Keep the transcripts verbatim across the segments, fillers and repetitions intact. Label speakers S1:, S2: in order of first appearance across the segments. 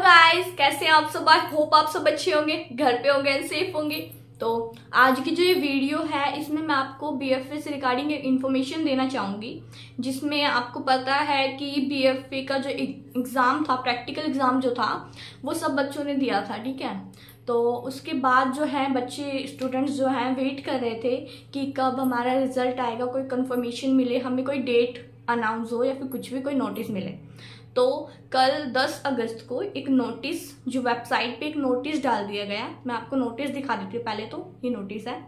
S1: Guys, कैसे हैं आप सब। आई होप आप सब अच्छे होंगे, घर पे होंगे एंड सेफ होंगे। तो आज की जो ये वीडियो है इसमें मैं आपको बीएफए से रिगार्डिंग इन्फॉर्मेशन देना चाहूँगी, जिसमें आपको पता है कि बीएफए का जो एग्ज़ाम था, प्रैक्टिकल एग्ज़ाम जो था वो सब बच्चों ने दिया था। ठीक है, तो उसके बाद जो है बच्चे स्टूडेंट्स जो हैं वेट कर रहे थे कि कब हमारा रिजल्ट आएगा, कोई कंफर्मेशन मिले, हमें कोई डेट अनाउंस हो या फिर कुछ भी कोई नोटिस मिले। तो कल दस अगस्त को एक नोटिस, जो वेबसाइट पे एक नोटिस डाल दिया गया। मैं आपको नोटिस दिखा देती हूँ। पहले तो ये नोटिस है।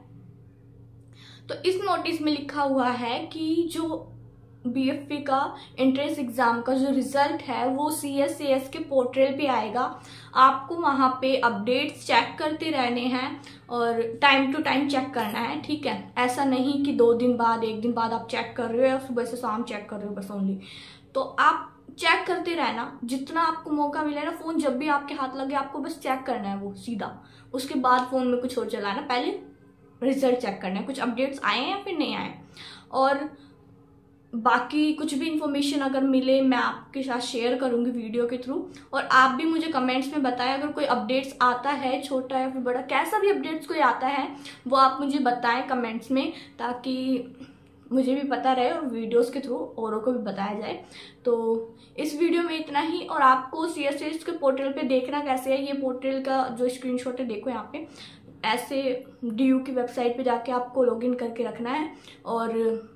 S1: तो इस नोटिस में लिखा हुआ है कि जो बीएफए का एंट्रेंस एग्जाम का जो रिजल्ट है वो सीएससीएस के पोर्टल पे आएगा। आपको वहाँ पे अपडेट्स चेक करते रहने हैं और टाइम टू टाइम चेक करना है। ठीक है, ऐसा नहीं कि दो दिन बाद, एक दिन बाद आप चेक कर रहे हो या सुबह से शाम चेक कर रहे हो बस ओनली। तो आप चेक करते रहना, जितना आपको मौका मिले ना। फोन जब भी आपके हाथ लगे आपको बस चेक करना है वो सीधा। उसके बाद फोन में कुछ और चलाना, पहले रिजल्ट चेक करना है, कुछ अपडेट्स आए हैं या फिर नहीं आए। और बाकी कुछ भी इंफॉर्मेशन अगर मिले मैं आपके साथ शेयर करूंगी वीडियो के थ्रू। और आप भी मुझे कमेंट्स में बताएं अगर कोई अपडेट्स आता है, छोटा या फिर बड़ा, कैसा भी अपडेट्स कोई आता है वो आप मुझे बताएं कमेंट्स में, ताकि मुझे भी पता रहे और वीडियोस के थ्रू औरों को भी बताया जाए। तो इस वीडियो में इतना ही। और आपको सीएससीएस के पोर्टल पे देखना कैसे है, ये पोर्टल का जो स्क्रीनशॉट है देखो यहाँ पे। ऐसे डीयू की वेबसाइट पे जाके आपको लॉगिन करके रखना है। और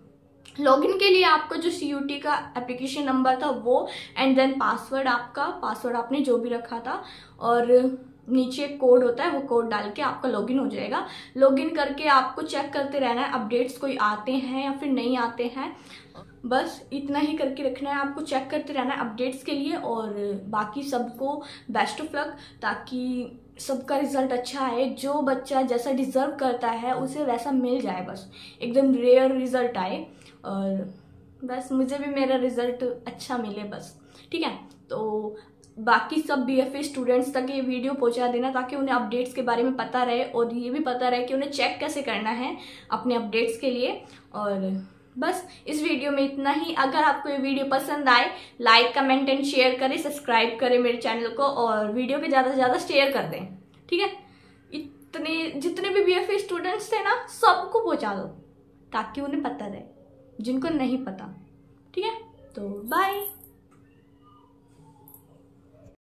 S1: लॉगिन के लिए आपका जो सीयूटी का एप्लीकेशन नंबर था वो, एंड देन पासवर्ड, आपका पासवर्ड आपने जो भी रखा था, और नीचे कोड होता है वो कोड डाल के आपका लॉगिन हो जाएगा। लॉगिन करके आपको चेक करते रहना है अपडेट्स कोई आते हैं या फिर नहीं आते हैं। बस इतना ही करके रखना है, आपको चेक करते रहना है अपडेट्स के लिए। और बाकी सबको बेस्ट ऑफ लक, ताकि सबका रिजल्ट अच्छा आए। जो बच्चा जैसा डिजर्व करता है उसे वैसा मिल जाए, बस एकदम रेयर रिजल्ट आए। और बस मुझे भी मेरा रिजल्ट अच्छा मिले बस। ठीक है, तो बाकी सब बीएफए स्टूडेंट्स तक ये वीडियो पहुंचा देना, ताकि उन्हें अपडेट्स के बारे में पता रहे और ये भी पता रहे कि उन्हें चेक कैसे करना है अपने अपडेट्स के लिए। और बस इस वीडियो में इतना ही। अगर आपको ये वीडियो पसंद आए, लाइक कमेंट एंड शेयर करें, सब्सक्राइब करें मेरे चैनल को, और वीडियो को ज़्यादा से ज़्यादा शेयर कर दें। ठीक है, इतने जितने भी बीएफए स्टूडेंट्स थे ना सबको पहुँचा दो, ताकि उन्हें पता रहे जिनको नहीं पता। ठीक है, तो बाय।